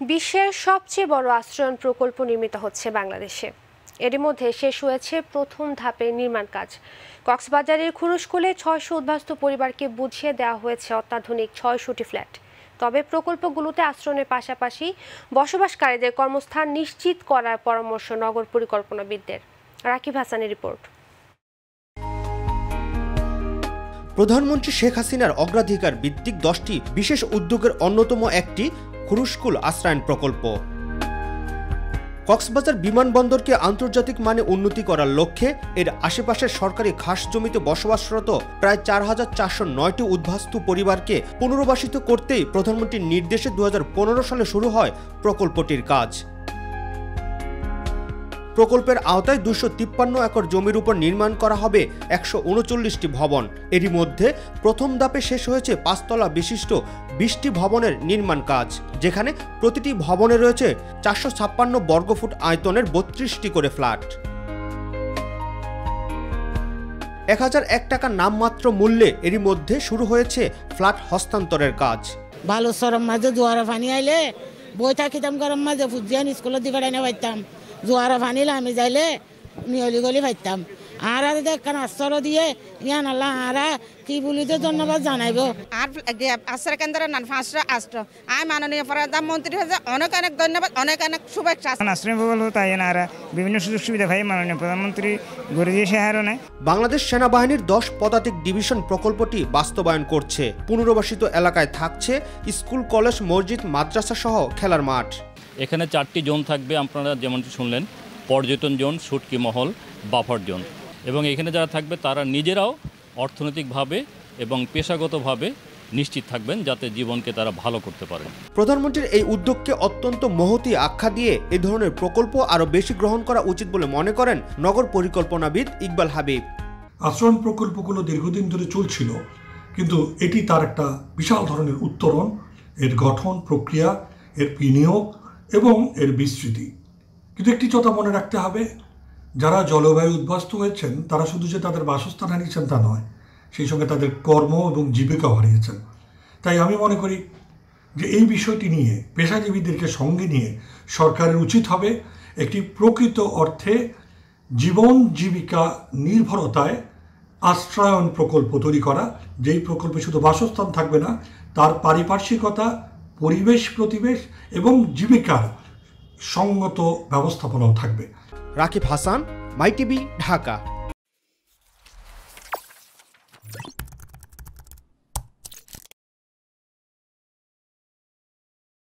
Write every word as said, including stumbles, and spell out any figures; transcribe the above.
বিশ্বের সবচেয়ে বড় আশ্রয়ণ প্রকল্প নির্মিত হচ্ছে বাংলাদেশে। এরই মধ্যে শেষ হয়েছে প্রথম ধাপের নির্মাণ কাজ। কক্সবাজারের খুরুশকুলে ছয়শো উদ্বাস্তু পরিবারকে বুঝিয়ে দেওয়া হয়েছে অত্যাধুনিক ছয়শটি ফ্ল্যাট। তবে প্রকল্পগুলোতে আশ্রয়ের পাশাপাশি বসবাসকারীদের কর্মস্থান নিশ্চিত করার পরামর্শ নগর পরিকল্পনাবিদদের। রাকিব হাসানের রিপোর্ট। প্রধানমন্ত্রী শেখ হাসিনার অগ্রাধিকার ভিত্তিক দশটি বিশেষ উদ্যোগের অন্যতম একটি খুরুশকুল আশ্রয়ণ প্রকল্প। কক্সবাজার বিমানবন্দরকে আন্তর্জাতিক মানে উন্নতি করার লক্ষ্যে এর আশেপাশের সরকারি খাস জমিতে বসবাসরত প্রায় চার হাজার চারশো নয়টি উদ্বাস্তু পরিবারকে পুনর্বাসিত করতেই প্রধানমন্ত্রীর নির্দেশে দু হাজার পনেরো সালে শুরু হয় প্রকল্পটির কাজ। প্রকল্পের আওতায় দুশো তিপ্পান্ন একর জমির উপর নির্মাণ করা হবে একশো উনচল্লিশটি ভবন। এরই মধ্যে প্রথম ধাপে শেষ হয়েছে পাঁচতলা বিশিষ্ট বিশটি ভবনের নির্মাণ কাজ, যেখানে প্রতিটি ভবনে রয়েছে চারশো ছাপ্পান্ন বর্গফুট আয়তনের বত্রিশটি করে ফ্ল্যাট। এক হাজার এক টাকা নামমাত্র মূল্যে এরই মধ্যে শুরু হয়েছে ফ্ল্যাট হস্তান্তরের কাজ। ভালো সরম মাঝে জোয়ারা পানি আইলে বই থাকিতাম গরম মাঝে ফুজিয়ান স্কুলের দিকে ডাইনে পাইতাম, জোয়ারা পানিলে আমি যাইলে নিয়লি গলি পাইতাম। আর দেখান আশ্চর দিয়ে ইয়ান আল্লাহ আরা কি বলিতে ধন্যবাদ জানাইব। আর আশ্রয় কেন্দ্রের নাম ফাঁসরা আশ্র আমি মাননীয় প্রধানমন্ত্রী হয়েছে অনেক অনেক ধন্যবাদ, অনেক অনেক শুভেচ্ছা। আশ্রয় প্রকল্প তাই না বিভিন্ন সুযোগ সুবিধা ভাই মাননীয় প্রধানমন্ত্রী গড়ে দিয়ে সে হারণে বাংলাদেশ সেনাবাহিনীর দশ পদাতিক ডিভিশন প্রকল্পটি বাস্তবায়ন করছে। পুনর্বাসিত এলাকায় থাকছে স্কুল, কলেজ, মসজিদ, মাদ্রাসা সহ খেলার মাঠ। এখানে চারটি জোন থাকবে, আপনারা যেমনটি শুনলেন, পর্যটন জোন, শুটকি মহল, বাফার জোন। এবং এখানে যারা থাকবে তারা নিজেরাও অর্থনৈতিকভাবে এবং পেশাগতভাবে নিশ্চিত থাকবেন যাতে জীবনকে তারা ভালো করতে পারে। প্রধানমন্ত্রীর এই উদ্যোগকে অত্যন্ত মহতী আখ্যা দিয়ে এই ধরনের প্রকল্প আরও বেশি গ্রহণ করা উচিত বলে মনে করেন নগর পরিকল্পনাবিদ ইকবাল হাবিব। আশ্রয়ণ প্রকল্পগুলো দীর্ঘদিন ধরে চলছিল, কিন্তু এটি তার একটা বিশাল ধরনের উত্তরণ, এর গঠন প্রক্রিয়া, এর বিনিয়োগ এবং এর বিস্তৃতি। কিন্তু একটি কথা মনে রাখতে হবে, যারা জলবায়ু উদ্বাস্তু হয়েছেন তারা শুধু যে তাদের বাসস্থান হারিয়েছেন তা নয়, সেই সঙ্গে তাদের কর্ম এবং জীবিকাও হারিয়েছেন। তাই আমি মনে করি যে এই বিষয়টি নিয়ে পেশাজীবীদেরকে সঙ্গে নিয়ে সরকারের উচিত হবে একটি প্রকৃত অর্থে জীবন জীবিকা নির্ভরতায় আশ্রয়ণ প্রকল্প তৈরি করা, যেই প্রকল্পে শুধু বাসস্থান থাকবে না, তার পারিপার্শ্বিকতা, পরিবেশ প্রতিবেশ এবং জীবিকার সঙ্গত ব্যবস্থাপনাও থাকবে। Rakib Hasan, my TV, Dhaka.